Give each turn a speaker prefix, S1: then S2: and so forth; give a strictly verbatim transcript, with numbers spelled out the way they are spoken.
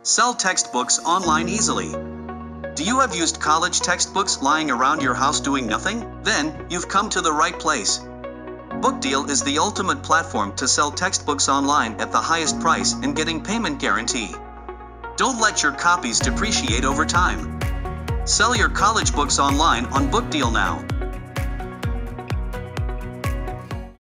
S1: Sell textbooks online easily. Do you have used college textbooks lying around your house doing nothing? Then, you've come to the right place. Bookdeal is the ultimate platform to sell textbooks online at the highest price and getting payment guarantee. Don't let your copies depreciate over time. Sell your college books online on Bookdeal now.